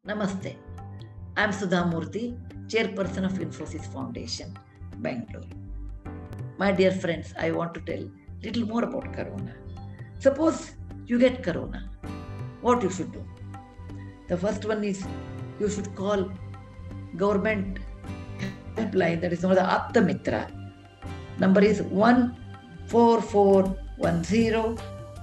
Namaste. I am Sudha Murthy, Chairperson of Infosys Foundation, Bangalore. My dear friends, I want to tell little more about Corona. Suppose you get Corona, what you should do? The first one is you should call government helpline, that is known as the Apta Mitra. Number is 14410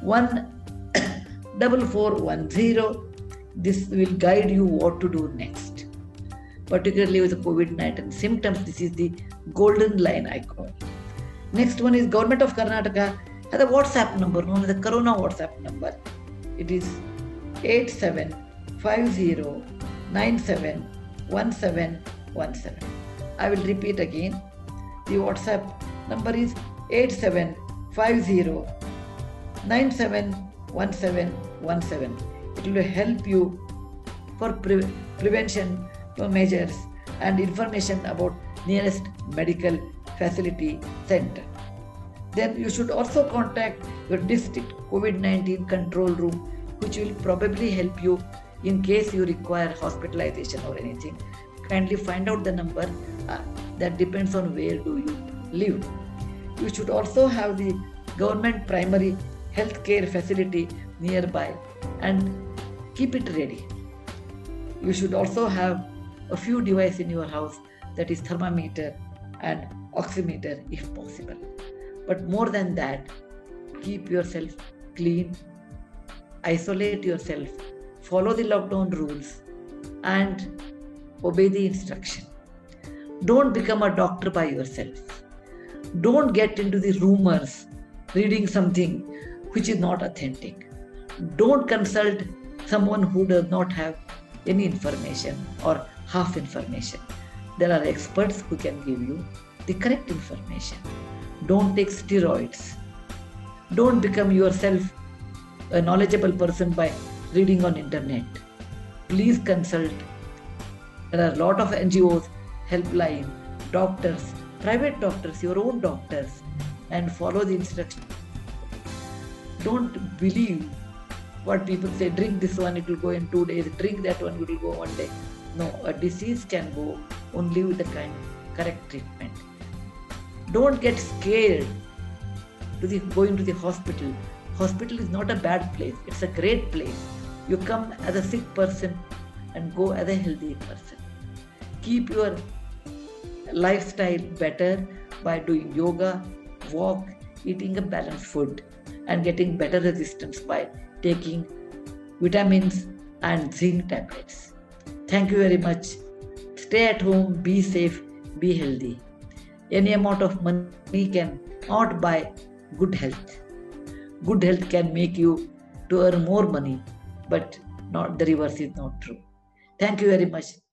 14410. This will guide you what to do next. Particularly with the COVID-19 symptoms, this is the golden line I call. Next one is Government of Karnataka has a WhatsApp number known as the Corona WhatsApp number. It is 8750971717. I will repeat again. The WhatsApp number is 8750971717. It will help you for prevention measures and information about nearest medical facility center. Then you should also contact your district COVID-19 control room, which will probably help you in case you require hospitalization or anything. Kindly find out the number. That depends on where do you live. You should also have the government primary health care facility nearby and keep it ready. You should also have a few devices in your house, that is thermometer and oximeter if possible. But more than that, keep yourself clean, isolate yourself, follow the lockdown rules and obey the instruction. Don't become a doctor by yourself. Don't get into the rumors, reading something which is not authentic. Don't consult someone who does not have any information or half information. There are experts who can give you the correct information. Don't take steroids. Don't become yourself a knowledgeable person by reading on internet. Please consult. There are a lot of NGOs, helpline, doctors, private doctors, your own doctors, and follow the instructions. Don't believe what people say, drink this one, it will go in 2 days, drink that one, it will go 1 day. No, a disease can go only with the correct treatment. Don't get scared going to the hospital. Hospital is not a bad place, it's a great place. You come as a sick person and go as a healthy person. Keep your lifestyle better by doing yoga, walk, eating a balanced food, and getting better resistance by taking vitamins and zinc tablets. Thank you very much. Stay at home, be safe, be healthy. Any amount of money cannot buy good health. Good health can make you to earn more money, but not the reverse is not true. Thank you very much.